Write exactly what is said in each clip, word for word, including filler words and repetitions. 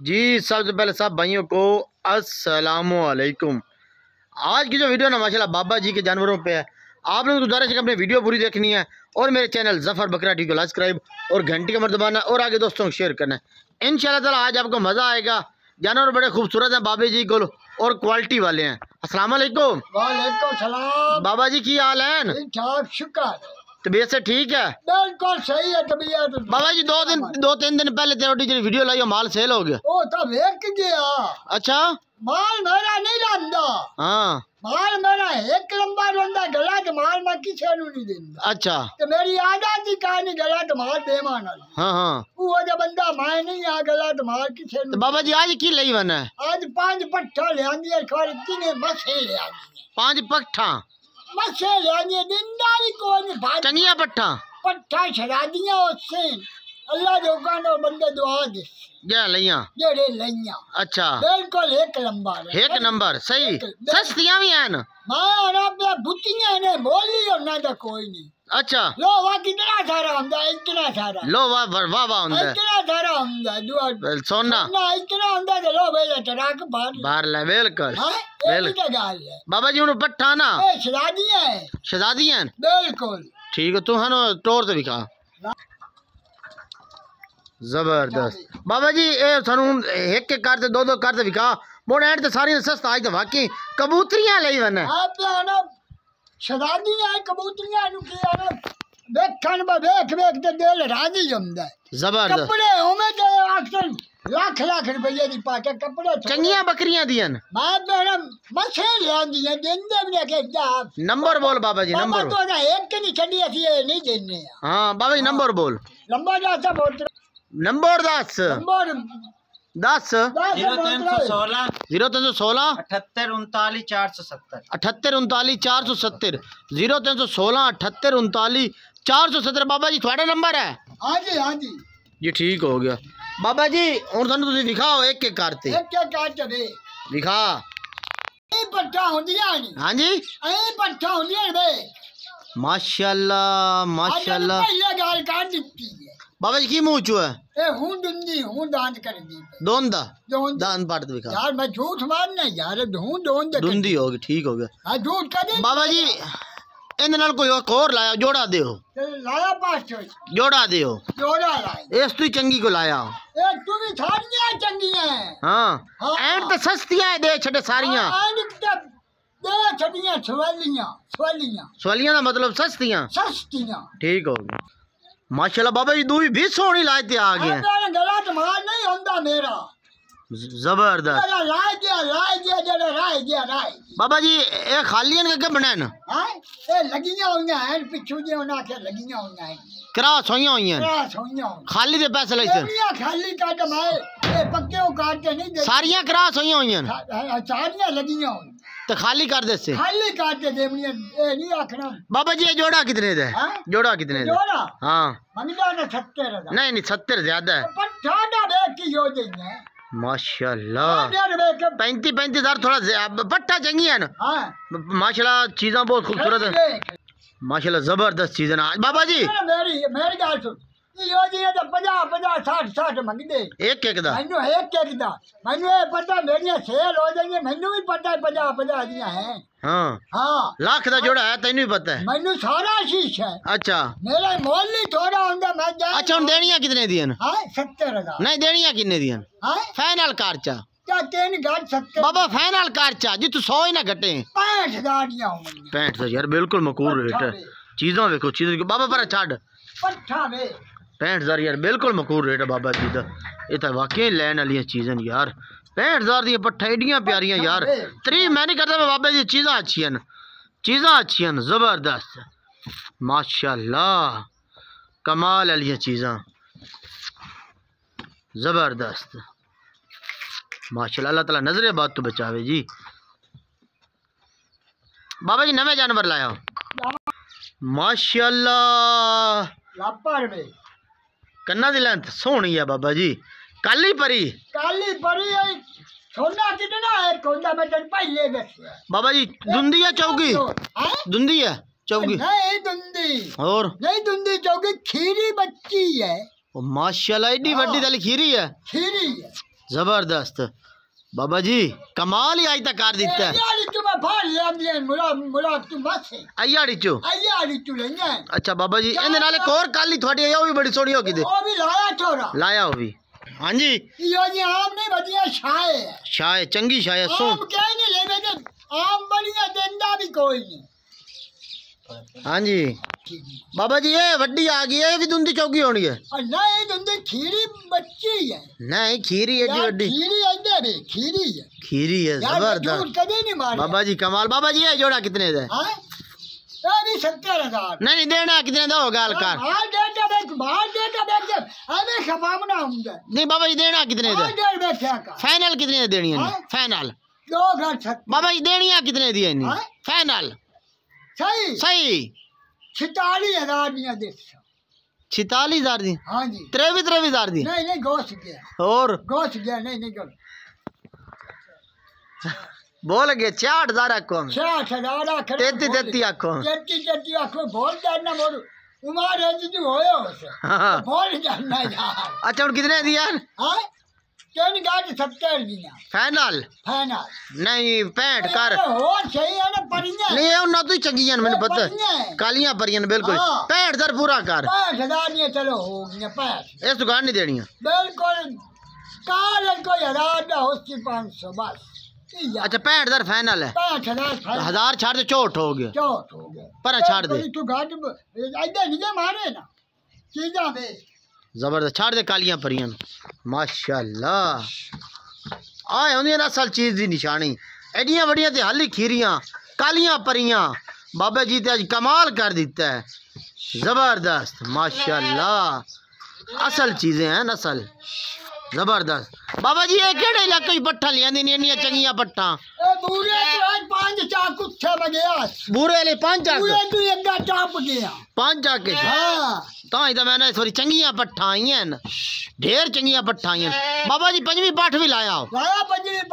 जी सबसे पहले सब भाइयों को अस्सलामुअलैकुम। आज की जो वीडियो ना माशाल्लाह बाबा जी के जानवरों पे है। आप लोगों को गुजारिश है कि अपनी वीडियो पूरी देखनी है और मेरे चैनल जफर बकरा टी को सब्सक्राइब और घंटी का मर्द दबाना और आगे दोस्तों को शेयर करना है। इंशाल्लाह ताला आज आपको मज़ा आएगा। जानवर बड़े खूबसूरत हैं बाबा जी को और क्वालिटी वाले हैं। अस्सलाम वालेकुम। वालेकुम सलाम। बाबा जी की हाल है? ठीक शुक्र। तबीयत से ठीक है? बिल्कुल सही है तबीयत। बाबा जी दो दिन दो तीन दिन पहले तेरी जी वीडियो लाई माल सेल हो गया। ओ तो वेख गया। अच्छा माल मेरा नहीं रंदा। हाँ माल मेरा एक लंबा रंदा गला के माल मैं किसी नु नहीं देंदा। अच्छा तो मेरी आदत ही कहानी गला के माल बेमान है। हाँ हाँ वो जो बंदा मैं नहीं आ गला के माल किसी नु। तो बाबा जी आज की लई बना है? आज पांच पट्ठा ले आंदी है खाली तीन मसे ले आंदी। पांच पट्ठा मसे ले आंदी दिनदारी कोई नहीं। चंगिया पट्ठा पट्ठा छड़ा दिया उससे अल्लाह जो कानो बंदे दुआ दे क्या लइया जेड़े लइया। अच्छा बिल्कुल एक नंबर एक नंबर सही। सस्तियां भी हैं ना? मैं ना पे बुतियां ने बोली और ना तो कोई नहीं। अच्छा लो वा कितना सारा हमदा इतना सारा लो वाह वाह वाह हमदा इतना सारा हमदा दुआ सोना ना इतना हमदा तो लो बेले टराक बाहर बाहर ले बिल्कुल बिल्कुल गाल है बाबा जी उन पट्ठा ना ए शहजादियां है शहजादियां हैं बिल्कुल ठीक है। तू हनो तोड़ ते दिखा जबरदस्त बाबा जी ए सानू एक एक करते दो दो करते दिखा मोड़ एंड ते सारी सस्ता आज तो वाकई कबूतरियां लई वने आप ना शहजादियां कबूतरियां नु की ना देखन बा देख देख ते दिल राजी जमदा है। जबरदस्त कपड़े होवे ते अक्सर लाख लाख रुपये दी पाके कपड़े चंगियां बकरियां दियन मैं बेड़ा मछे लेंदी है देंदे भी के जा नंबर बोल बाबा जी नंबर तो ना एक के नहीं छड़ी असि नहीं देने। हां बाबा जी नंबर बोल लंबा जा सब होत नंबर दस नंबर दस जीरो तीन सौ सोलह जीरो तीन सौ सोलह अठहत्तर उनतालीस चार सौ सत्तर अठहत्तर उनतालीस चार सौ सत्तर जीरो तीन सौ सोलह अठहत्तर उनतालीस चार सौ सत्तर बाबा जी थोड़ा नंबर है? हाँ जी हाँ जी जी ठीक हो गया बाबा जी और थानू तुसी दिखाओ एक एक करते एक एक करते दे दिखा ए पट्टा होंदियां नहीं। हां जी ए पट्टा होंदियां बे माशाल्लाह माशाल्लाह पहले गाल काट दी है बाबा जी की मुंह चो है ए हूं दुंदी हूं दांत कर दी दोंदा दांत पाट दिखा यार मैं झूठ मारना यार हूं दोंद दुंदी होगी ठीक हो गया। हां झूठ कर बाबा जी इन नाल कोई और लाया जोड़ा देओ लाया पास जोड़ा देओ जोड़ा लाया इस तू चंगी को लाया ए तू भी सारियां चंगियां हां एंड तो सस्तियां दे छड़े सारियां एंड दे छड़ियां सवालियां सवालियां सवालियां का मतलब सस्तियां सस्तियां ठीक हो गया माशाल्लाह बाबा जी दूई भी सोनी लाए ते आ गए गला मार नहीं होंदा मेरा जबरदस्त लाए दिया लाए दिया जरा राय दिया राय बाबा जी ए खालियन के बनन हां ए लगियां होइयां हैं पिछू जे उना के लगियां होइयां हैं क्रॉस होइयां होइयां क्रॉस होइयां खाली दे पैसे लइसे खाली काट मैं ए पक्के काट के नहीं दे सारियां क्रॉस होइयां होइयां सारियां लगियां तो खाली कर दे से खाली काट के देवनी ए नहीं आखना बाबा जी ये जोड़ा कितने दे जोड़ा कितने दे जोड़ा हां मंगदा ना सत्तर नहीं नहीं सत्तर ज्यादा है पर ठाडा देख की हो जाइए माशाल्लाह पैंतीस पैंतीस हजार थोड़ा पट्टा चंगी है ना माशाल्लाह चीज़ा बहुत खूबसूरत है माशाल्लाह जबरदस्त चीज़ है बाबा जी मेरी मेरी गाल सुन यो जी तो पचास पचास साठ साठ मंगदे एक एक दा मैनू एक एक दा मैनू ए पता मेरियां सेल हो जाएंगी मैनू भी पता है पचास पचास दियां हैं। हां हां लाख दा जोड़ा है तैनू भी पता है मैनू सारा शीश है। अच्छा मेरा मोल नहीं थोड़ा हुंदा मैं जा अच्छा हुन देनियां कितने दियन? हां सत्तर हजार नहीं देनियां कितने दियन? हां फाइनल खर्चा क्या तीन घट सकते बाबा फाइनल खर्चा जी तू सौ ही ना घटे पैंठ हजार दियां होंगी पैंठ हजार यार बिल्कुल मकबूल रेट है चीज़ों देखो चीज़ बाबा पर छड़ पट्ठा वे पैंठ हजार यार बिल्कुल मकबूल रेट है बाबा जी का ये तो वाकई लैन वाली चीज़ें यार पैंठ हजार दी पट्ठा एडियां प्यारियां यार तरीफ मैं नहीं करता बाबा जी चीज़ा अच्छी हैं चीज़ा अच्छी हैं जबरदस्त माशाल्लाह कमाल वाली चीज़ा जबरदस्त माशाल्लाह अल्लाह ताला नजरे बात तो बचावे जी। बाबा जी नवे जानवर लाया माशाल्लाह कन्ना दी लेंथ सोहनी है बाबा जी काली परी काली परी है सोना कितना है कोंदा में तन पहले दस बाबा जी दुंदी है चौकी दुंदी है चौकी नहीं दुंदी और नहीं दुंदी चौकी खीरी बच्ची है माशाल्लाह एडी बड़ी वाली खीरी है खीरी है जबरदस्त बाबा जी, कमाल ही आज तक कर दिता है। अच्छा बाबा जी, इन नाले एक और काली थोड़ी है, वो भी बड़ी सोहनी होगी दे। लाया हो भी। हाँ जी, आम नहीं बदिया शाय है। शाय चंगी शाय सो आम क्या नहीं ले बेटे, आम बढ़िया देंदा भी कोई नहीं। हाँ जी बाबा जी, ये वड्डी आ गई है, भी धुंधी चौकी होनी है। नहीं धुंधी खीरी बच्ची है। नहीं खीरी है जी, वड्डी खीरी है बे, खीरी है, खीरी है जबरदस्त। कभी नहीं मारे बाबा जी कमाल। बाबा जी ये जोड़ा कितने दे? अभी सत्तर हजार। नहीं नहीं देना कितने दो गाल कर। माल डेटा बैग, माल डेटा बैग जब अबे खपामना होंगे। नहीं बाबा जी देना कितने दे? डेढ़ बैग क्या का फाइनल कितने देनी है? फाइनल दो घर छत। बाबा जी देनिया कितने दी है? फाइनल सही सही छितालीस हजार दिया दे। छितालीस हजार दी? हाँ जी। त्रेवी त्रेवी हजार दी? नहीं नहीं गोश गया। और गोश गया नहीं नहीं गोश। बोल गए चार हजार आखो। चार हजार आखो। तेती तेती आखो। तेती तेती आखो बोल जाना मोर उमर है जी होयो उसे। हाँ। बोल जाना यार। अच्छा उन कितने दिया? हाँ तीन गाड़ी सत्तर दिया। फाइनल फाइनल नहीं पैंठ कर हो सही है ना परियां नहीं है ना तू चंगियां मैंने पता है कालियां परियां बिल्कुल पैंठ दर पूरा कर पाँच हजार नहीं चलो हो गया पाँच इस दुकान नहीं देनी है बिल्कुल काल को हजार ना होती पाँच सौ बस। अच्छा पैंठ दर फाइनल है पाँच हजार हजार छाड़ दे चोट हो गया चोट हो गया पर छाड़ दे तू गाड़ी इधर नहीं मारे ना चीजा दे जबरदस्त छाड़ दे कालियां परियां माशाल्लाह आए होंदी ना असल चीज दी निशानी एडियां बड़ियां ते हाली खीरियां कालियां परियां बाबा जी ते आज कमाल कर दिता है जबरदस्त माशाल्लाह असल चीजें हैं असल जबरदस्त। बाबा जी ये केड़े इलाके पट्ठा लिया इन्नियां चंगियां पट्ठा बूरे आज पांच चाक कुत्ते बगया बूरे ले पांच चाक बूरे तू एकदा टाप गया पांच चाक के हां ता ही तो मैंने थोड़ी चंगियां पट्ठा आई हैं ढेर चंगियां पट्ठा आई हैं। बाबा जी पंजवी पाठ भी लाया हो लाया पंजवी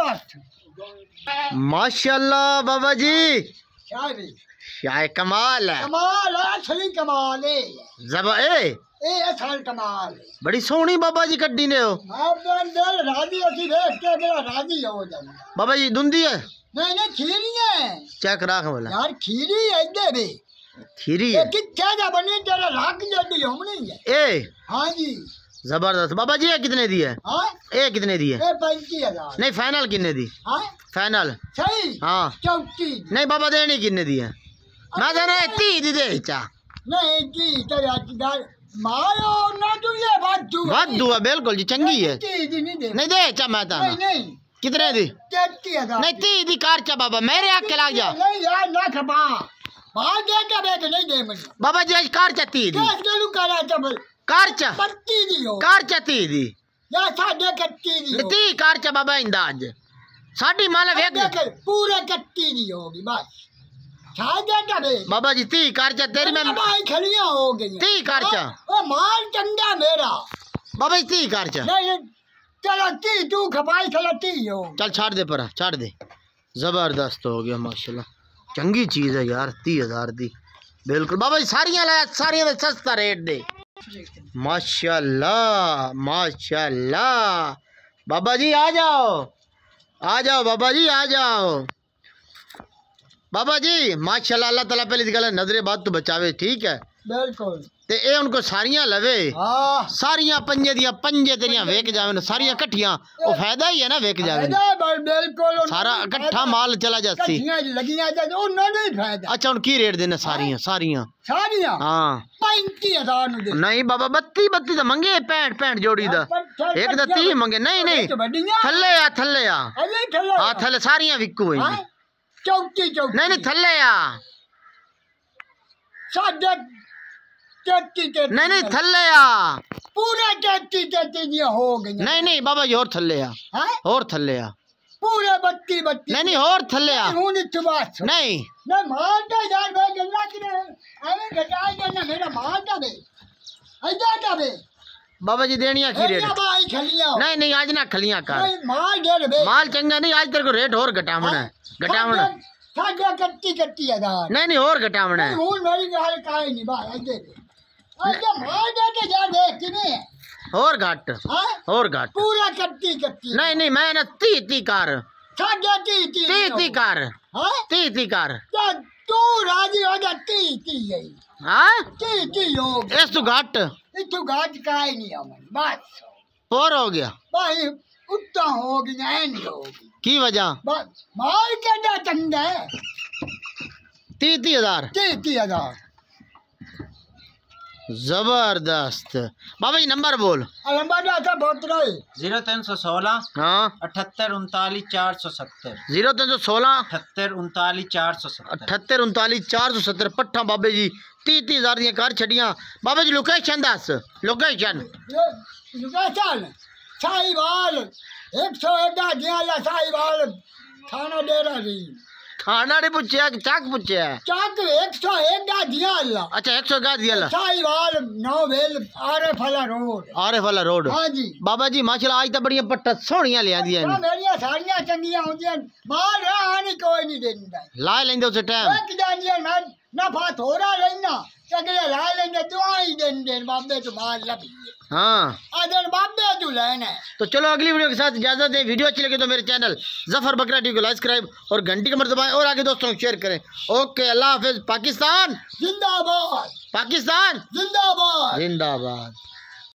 पाठ माशाल्लाह बाबा जी शायरी शाय कमाल है कमाल है असली कमाल है जब ए ए असल कमाल बड़ी सोहनी बाबा जी कड्डी ने हो आप दिल राजी होती देख के मेरा राजी हो जाए। बाबा जी धुंधी है नहीं नहीं खीरी है चेक रख बोला यार खीरी है इधर भी खीरी है कि क्या जा बनी तेरा लाख जल्दी हमनी है ए हां जी जबरदस्त। बाबा जी ये कितने दी है? हां ए कितने दी है? ए पैंतीस हजार। नहीं फाइनल कितने दी? हां फाइनल सही हां चौतीस नहीं बाबा देनी कितने दी है? मैं जाना तीस दी दे चा नहीं जी तेरा दाल मारो ना तू ये वादू वादू है बिल्कुल जी चंगी है नहीं दे नहीं दे चा मैं ताना नहीं नहीं कितने दी? तेती हजार नहीं तीस दी कार चा बाबा मेरे आके लग जा नहीं यार ना खबा बाहर दे के बैठ नहीं दे मुझे बाबा जी आज कार चा तीस दी कैसे लू करा चबल कार चा पत्ती दी हो कार चा तीस दी या साडे कट्टी दी हो तीस कार चा बाबा इंदाज साडी माला वेख पूरे कट्टी दी होगी बस बाबा जी ती कारचा तेरी में खलियां हो गई ती कारचा ओ माल चंगा मेरा बाबा जी ती कारचा नहीं चलो ती तू खपाई चलो ती हो चल छाड़ दे पर छाड़ दे जबरदस्त हो गया माशाल्लाह चंगी चीज है यार तीस हजार दी बिल्कुल बाबा जी सारियां लाया सारियां सस्ता रेट दे माशाल्लाह माशाल्लाह बाबा जी आ जाओ आ जाओ बाबा जी आ जाओ बाबा जी माशाल्लाह अल्लाह ताला पहली गल नजरे बात तो बचावे ठीक है बिल्कुल ते ए उनको सारियां लवे हां सारियां पंजे दियां पंजे तेरियां वेख जावे सारियां इकट्ठियां ओ फायदा ही है ना वेख जावे बिल्कुल सारा इकट्ठा माल चला जासी इकट्ठियां लगियां जा ओ ना नहीं फायदा। अच्छा उन की रेट देना सारियां सारियां सारियां हां पैंतीस हजार नु दे नहीं बाबा बत्तीस बत्तीस दा मंगे पैंठ पैंठ जोड़ी दा एक दा तीस मंगे नहीं नहीं थल्ले आ थल्ले आ हां थल्ले सारियां विकू है चौकी चौकी नहीं नहीं थल्ले आ साडे तेती तेती नहीं नहीं थल्ले आ पूरा तेती तेती दी हो गई नहीं नहीं बाबा जी और थल्ले आ हैं और थल्ले आ पूरे बत्ती बत्ती नहीं नहीं और थल्ले आ हूं नहीं बात नहीं ना मारता यार भाई गल्ला की अरे घटाई देना मेरा मारता दे ऐसा का बे बाबा जी देनिया की रेट भाई खलियां नहीं नहीं आज ना खलियां कर नहीं माल दे बे माल चंगा नहीं आज तेरे को रेट और घटावना है घटावना साडे कट्टी कट्टी हजार नहीं नहीं और घटावना है हूं मेरी गाल काई नहीं भाई दे दे अच्छा माल दे के यार देख किने और घट और घट पूरा कट्टी कट्टी नहीं नहीं मैं ना ती ती कर साढ़े ती ती ती ती कर हाँ ती ती कर तू राजी हो जा ती ती है हाँ ती ती हो इस तू घट इतु घाट का ही नहीं हमन बस और हो गया भाई उत्ता हो गया नहीं होगी की वजह बस मार के डा चंदा है ती ती हजार ती ती हजार जबरदस्त बाबा जी नंबर बोल नंबर था बहुत रही जीरो तीन सौ सोलह हाँ अठहत्तर उनतालीस चार सौ सत्तर जीरो तीन सौ सोलह अठहत्तर उनतालीस चार सौ सत्तर अठहत्तर उनतालीस चार सौ सत्तर पट्ठा बाबे जी ती ती हजार दियां कर छड़ियां बाबा जी लोकेशन दस लोकेशन लोकेशन साहिवाल एक सौ एक दिया साहिवाल थाना डेरा जी थाना ने पूछया कि चाक पूछया चाक एक सौ एक गा दिया अल्लाह अच्छा एक सौ का दिया ला साहिवाल नौ वेल आरे फला रोड आरे वाला रोड हाँ जी बाबा जी माशाल्लाह आज तो बड़ियां पट्टा सोहणियां ले आंदियां ने मेरिया साड़ियां चंगियां होंदियां माल आनी कोई नहीं देंदा ला लेंदे उस टाइम एक जानिया ना नफा थोड़ा लेना अगले ला लेंगे दुआई देंदे बाबे तो माल लभी हाँ आदर बाबे तू लेना तो चलो अगली वीडियो के साथ इजाजत है। वीडियो अच्छी लगे तो मेरे चैनल जफर बकरा टीवी को लाइक सब्सक्राइब और घंटी का बटन दबाएं और आगे दोस्तों को शेयर करें। ओके अल्लाह हाफिज। पाकिस्तान जिंदाबाद पाकिस्तान जिंदाबाद जिंदाबाद।